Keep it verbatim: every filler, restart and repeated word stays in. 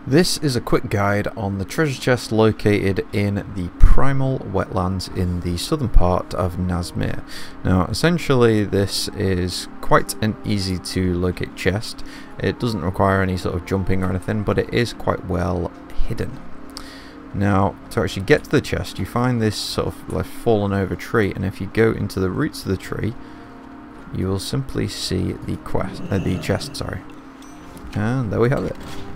This is a quick guide on the treasure chest located in the Primal Wetlands in the southern part of Nazmir. Now essentially this is quite an easy to locate chest. It doesn't require any sort of jumping or anything, but it is quite well hidden. Now to actually get to the chest you find this sort of like fallen over tree, and if you go into the roots of the tree you will simply see the quest, uh, the chest sorry. And there we have it.